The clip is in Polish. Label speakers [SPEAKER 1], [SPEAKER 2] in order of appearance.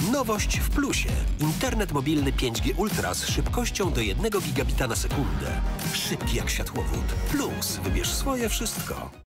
[SPEAKER 1] Nowość w Plusie. Internet mobilny 5G Ultra z szybkością do 1 gigabita na sekundę. Szybki jak światłowód. Plus. Wybierz swoje wszystko.